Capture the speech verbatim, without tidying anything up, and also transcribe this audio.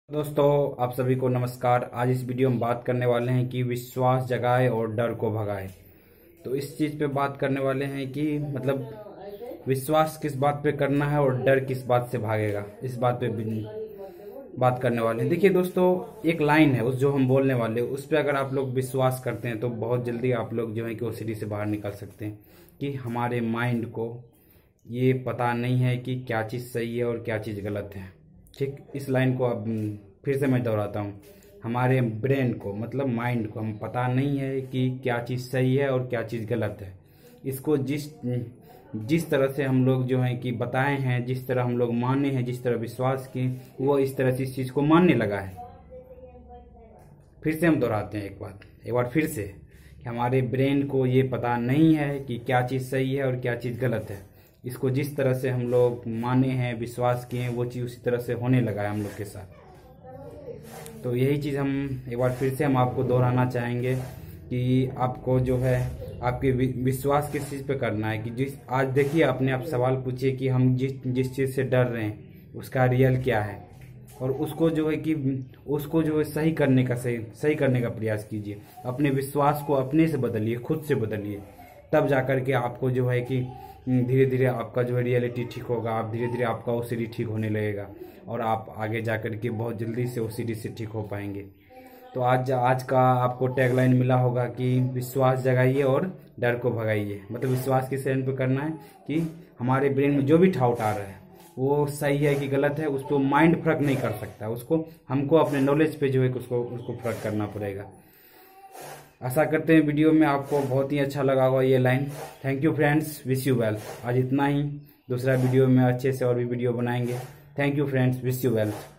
दोस्तों, आप सभी को नमस्कार। आज इस वीडियो में बात करने वाले हैं कि विश्वास जगाए और डर को भगाए। तो इस चीज़ पे बात करने वाले हैं कि मतलब विश्वास किस बात पे करना है और डर किस बात से भागेगा, इस बात पे भी बात करने वाले हैं। देखिए दोस्तों, एक लाइन है उस जो हम बोलने वाले उस पर अगर आप लोग विश्वास करते हैं तो बहुत जल्दी आप लोग जो है कि वो सीढ़ी से बाहर निकल सकते हैं। कि हमारे माइंड को ये पता नहीं है कि क्या चीज़ सही है और क्या चीज़ गलत है। ठीक, इस लाइन को अब फिर से मैं दोहराता हूँ। हमारे ब्रेन को मतलब माइंड को हम पता नहीं है कि क्या चीज़ सही है और क्या चीज़ गलत है। इसको जिस जिस तरह से हम लोग जो है कि बताए हैं, जिस तरह हम लोग माने हैं, जिस तरह विश्वास किए, वो इस तरह से इस चीज़ को मानने लगा है। फिर से हम दोहराते हैं एक बात एक बार फिर से कि हमारे ब्रेन को ये पता नहीं है कि क्या चीज़ सही है और क्या चीज़ गलत है। इसको जिस तरह से हम लोग माने हैं, विश्वास किए हैं, वो चीज़ उसी तरह से होने लगा है हम लोग के साथ। तो यही चीज़ हम एक बार फिर से हम आपको दोहराना चाहेंगे कि आपको जो है आपके विश्वास किस चीज़ पे करना है। कि जिस आज देखिए, अपने आप सवाल पूछिए कि हम जिस जिस चीज़ से डर रहे हैं उसका रियल क्या है, और उसको जो है कि उसको जो है सही करने का सही सही करने का प्रयास कीजिए। अपने विश्वास को अपने से बदलिए, खुद से बदलिए। तब जाकर के आपको जो है कि धीरे धीरे आपका जो है रियलिटी ठीक होगा। आप धीरे धीरे आपका ओ सी डी ठीक होने लगेगा और आप आगे जाकर के बहुत जल्दी से ओ सी डी से ठीक हो पाएंगे। तो आज आज का आपको टैगलाइन मिला होगा कि विश्वास जगाइए और डर को भगाइए। मतलब विश्वास किस एंड पे करना है कि हमारे ब्रेन में जो भी ठाउट आ रहा है वो सही है कि गलत है, उसको माइंड फर्क नहीं कर सकता। उसको हमको अपने नॉलेज पे जो है उसको उसको फर्क करना पड़ेगा। आशा करते हैं वीडियो में आपको बहुत ही अच्छा लगा होगा ये line. Thank you friends, wish you well. आज इतना ही। दूसरा वीडियो में अच्छे से और भी वीडियो बनाएंगे। Thank you friends, wish you well.